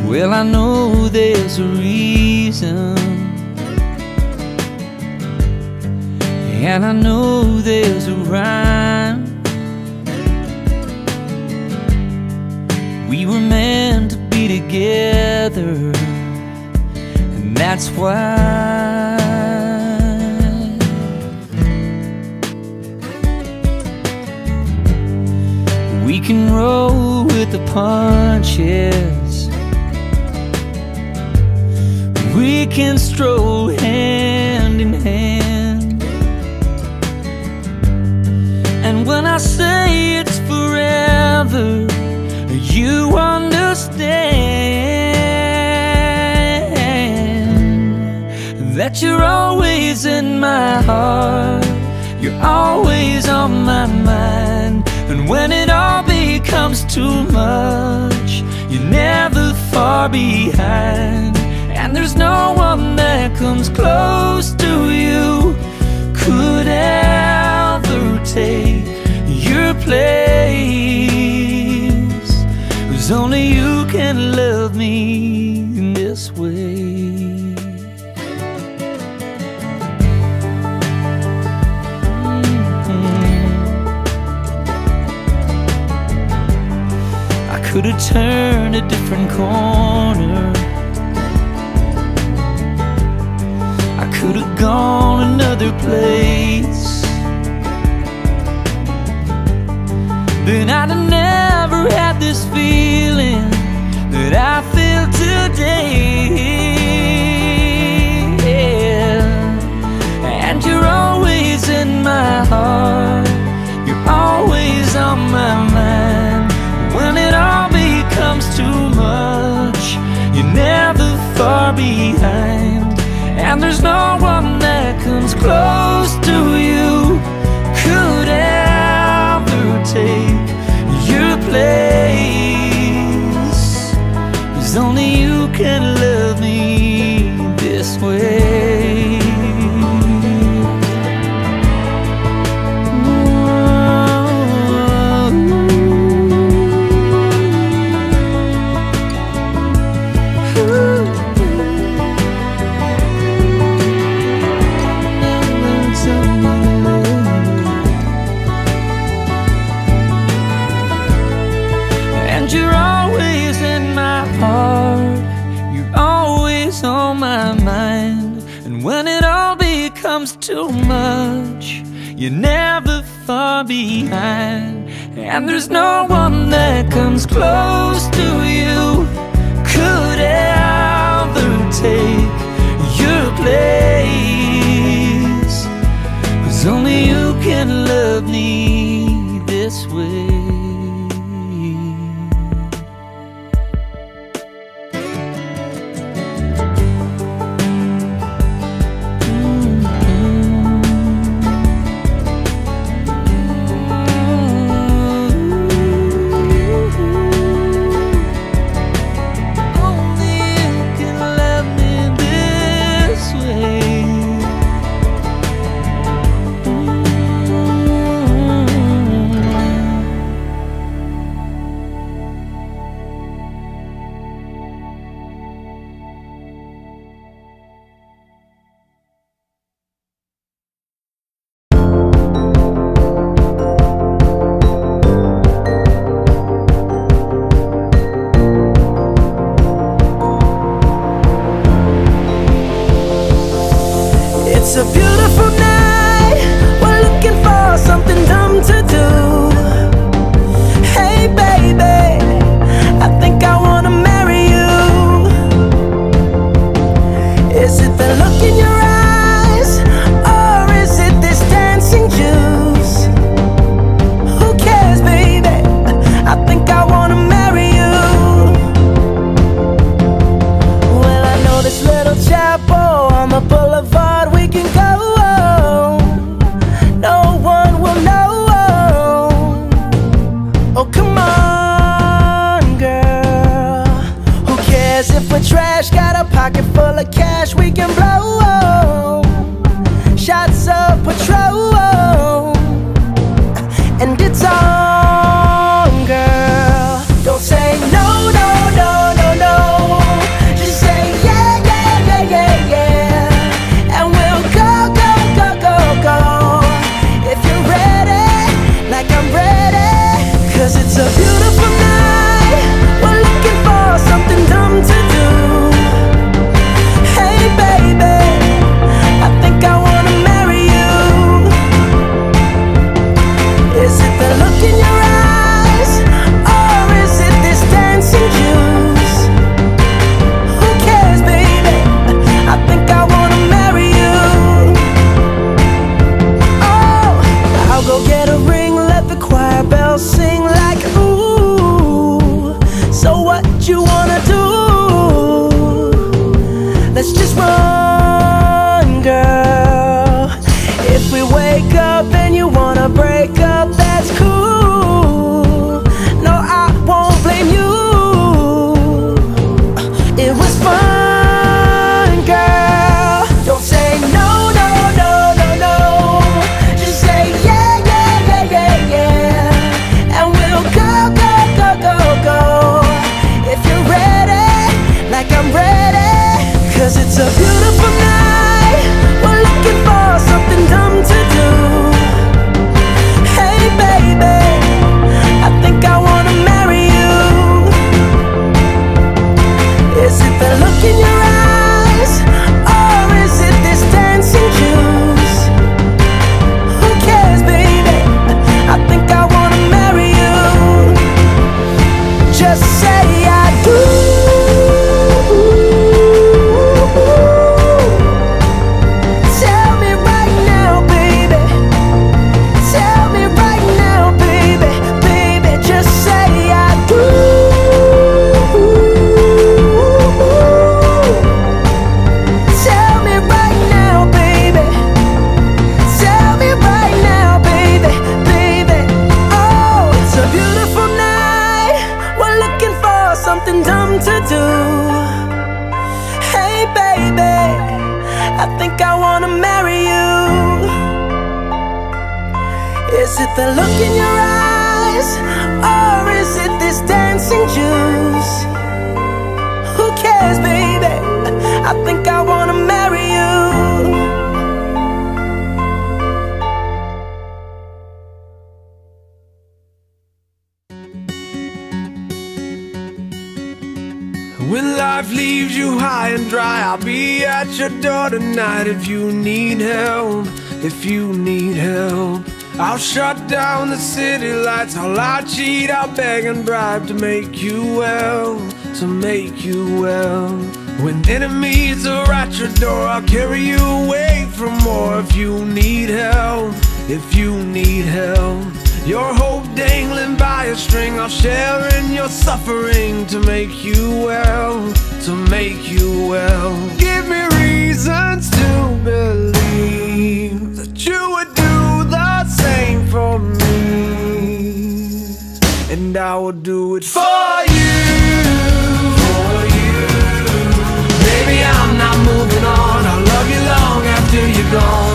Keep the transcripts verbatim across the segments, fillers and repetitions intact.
Well, I know there's a reason, and I know there's a rhyme. We were meant to be together, and that's why we can roll with the punches, we can stroll hand in hand. And when I say it's forever, you understand that you're always in my heart, you're always on my mind. And when it all becomes too much, you're never far behind. And there's no one that comes close to you, could ever take your place. 'Cause only you can love me in this way. I could have turned a different corner, I could have gone another place, then I'd have never had this feeling that I feel today. Yeah. And you're always in my heart, you're always on my mind. When it all becomes too much, you're never far behind. And there's no one that comes close to you, could ever take your place. 'Cause only you can love me this way. When it all becomes too much, you're never far behind. And there's no one that comes close to you, could ever take your place. 'Cause only you can love me this way. It's a beautiful night, we're looking for something dumb to do. Hey baby, I think I wanna marry you. Is it the look in your eyes, or is it this dancing juice? Who cares baby, I think I wanna marry you. Well, I know this little chapel on the boulevard we can go, no one will know. Oh come on girl, who cares if we're trash, got a pocket full of cash we can blow. Shots of Patron, and it's on girl. Don't say no, no, no, no, no. something dumb to do. Hey baby, I think I wanna marry you. Is it the look in your eyes, or is it this dancing juice? Who cares, baby? I think I wanna marry you. When life leaves you high and dry, I'll be at your door tonight. If you need help, if you need help, I'll shut down the city lights. I'll lie, cheat, I'll beg and bribe to make you well, to make you well. When enemies are at your door, I'll carry you away from more. If you need help, if you need help, your hope dangling by a string, I'll share in your suffering to make you well, to make you well. Give me reasons to believe that you would do the same for me, and I will do it for you, for you. Baby, I'm not moving on. I'll love you long after you're gone.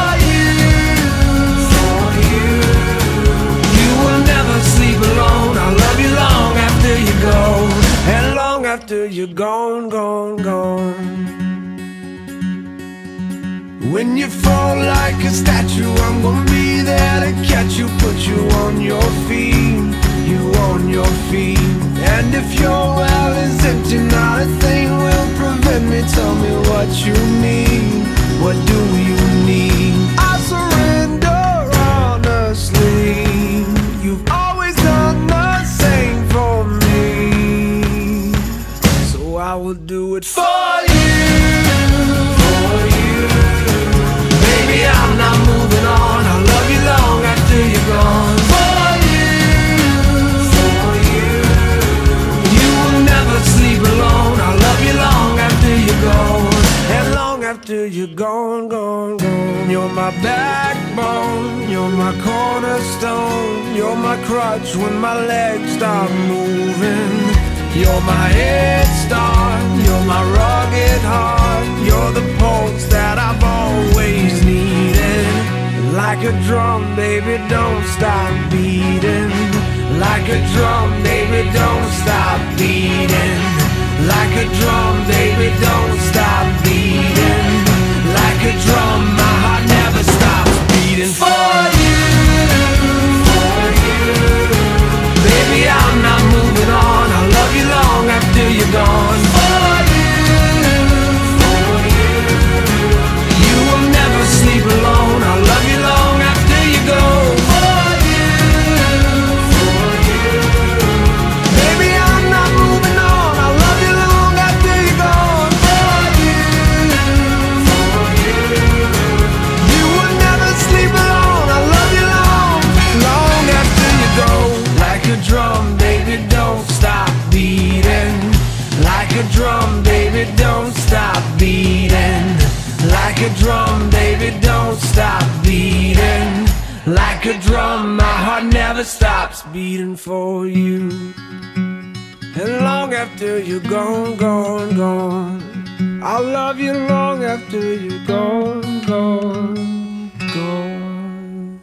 Sleep alone, I'll love you long after you're gone, and long after you're gone, gone, gone. When you fall like a statue, I'm gonna be there to catch you, put you on your feet, you on your feet. And if your well is empty, not a thing will prevent me. Tell me what you need, what do you need? I surrender honestly. You've always done the same for me, so I will do it for you, for you. Baby, I'm not moving on. I'll love you long after you're gone. For you, for you. You will never sleep alone. I'll love you long after you're gone, and long after you're gone, gone, gone. You're my backbone, you're my cornerstone, you're my crutch when my legs stop moving. You're my head start, you're my rugged heart, you're the pulse that I've always needed. Like a drum, baby, don't stop beating. Like a drum, baby, don't stop beating. Like a drum, baby, don't stop beating. Like a drum, my heart never stops beating. For you, for you. Baby, I'm not moving on. I'll love you long after you're gone. For you, for you. You will never sleep alone. I'll love you long after you go. For you, for you. Baby, I'm not moving on. I'll love you long after you're gone. For you, for you. You will never sleep alone. I'll love you long, long after you go. Like a drum, baby, don't stop beating. Like a drum, baby, don't stop beating. Like a drum, baby, don't stop beating. Like a drum, my heart never stops beating for you. And long after you're gone, gone, gone, I'll love you long after you're gone, gone, gone.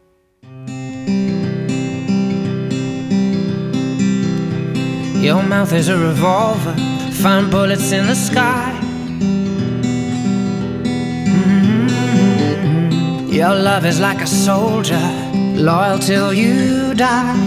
Your mouth is a revolver, find bullets in the sky. Mm-hmm. Your love is like a soldier, loyal till you die.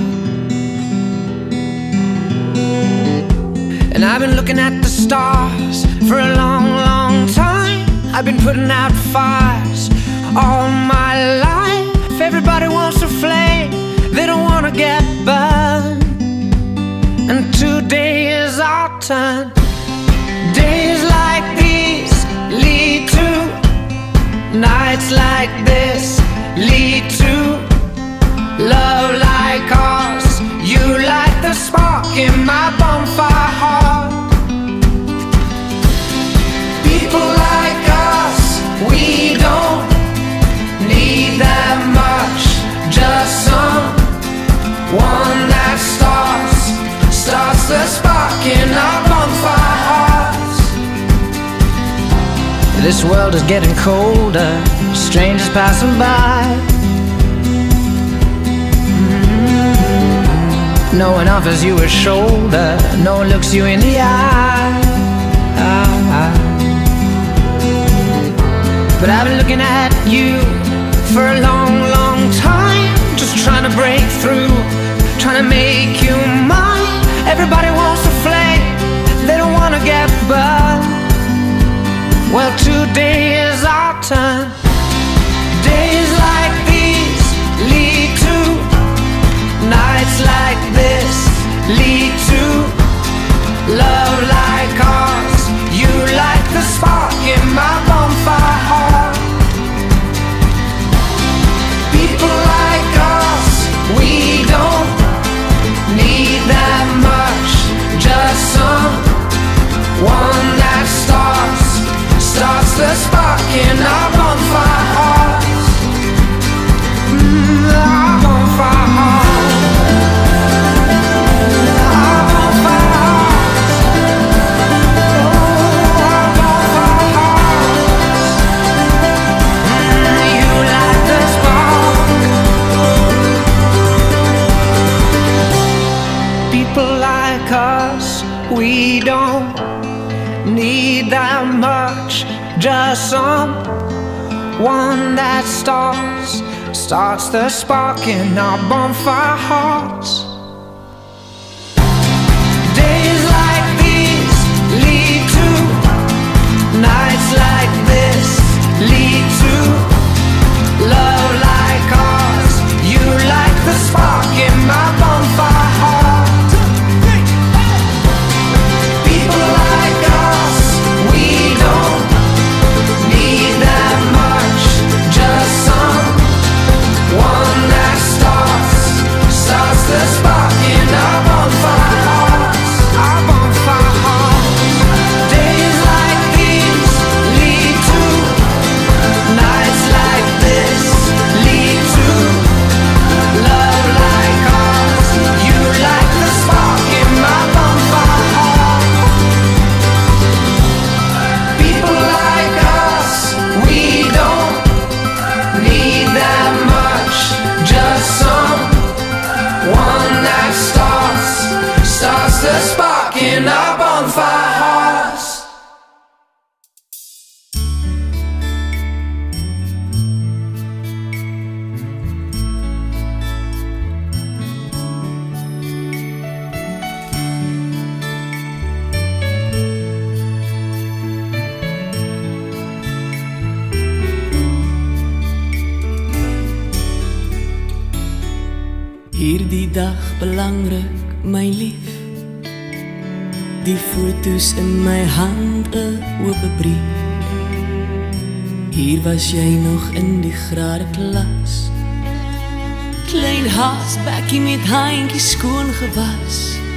And I've been looking at the stars for a long, long time. I've been putting out fires all my life. Everybody wants a flame, they don't want to get burned. And today is our turn. Days like these lead to nights like this, lead to love like ours. You light the spark in my bonfire heart. People like us, we don't need that much, just someone that starts, starts the spark in our bonfire hearts. This world is getting colder, strangers passing by. Mm-hmm. No one offers you a shoulder, no one looks you in the eye. But I've been looking at you for a long, long time, just trying to break through, trying to make you mine. Everybody wants to flame, they don't want to get burned. Well, today is our turn. Days like these lead to nights like this, lead to love like ours. You like the spark in my bonfire heart. People like us, we don't need that much, just someone that starts, starts the spark in our bonfire hearts. Mm, our bonfire hearts. Our bonfire hearts. Oh, our bonfire hearts. Mm, you like the spark. People like us, we don't need that much, just someone that starts, starts the spark in our bonfire hearts. Days like these lead to nights like this, lead to love like ours. You like the spark in my bonfire heart. People like us, we don't need that much, just someone that starts, starts the spark in our bonfire hearts. Our bonfire hearts. Days like these lead to nights like this, lead to love like ours. You like the spark in my bonfire heart. People like us, we don't need that much, just someone that starts, starts the spark in our bonfire hearts. Hierdie dag belangrik, my lief. Die foto's in my hand, 'n oop brief. Hier was jy nog in die grade klas. Klein haasbekkie met handjies skoon gewas.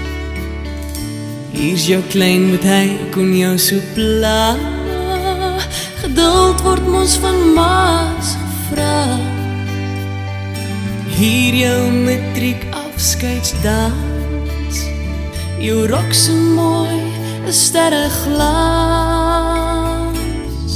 Hier's jou klein met hy kon jou so pla. Geduld word mos van maas gevra. Hier jou matriek afskeidsdans. Jou rok so mooi, 'n sterreglans.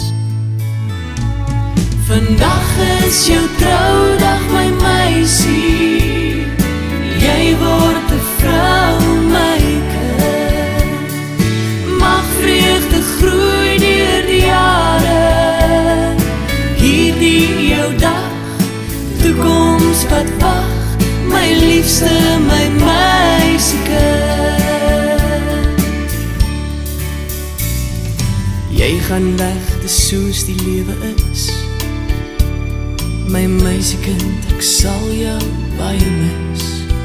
Vandag is jou troudag, my meisie. Jy word 'n vrou, my kind. Mag vreugde groei deur die jare. Hierdie jou dag, toekoms wat wag, my liefste, my meisiekind. Jy gaan weg, dis soos die lewe is. My meisiekind, ek sal jou baie mis.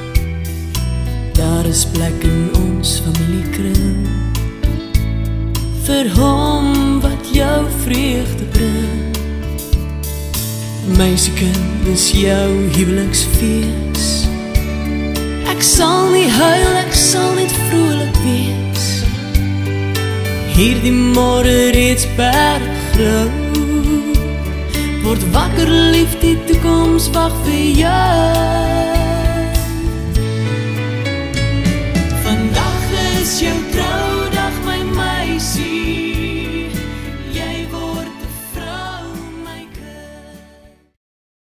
Daar is plek in ons familiekring vir hom wat jou vreugde bring. Meisiekind, dis jou huweliksfees. Ek sal nie huil, ek sal net vrolik wees. Hierdie môre reeds berggrou. Word wakker lief, die toekoms wag vir jou.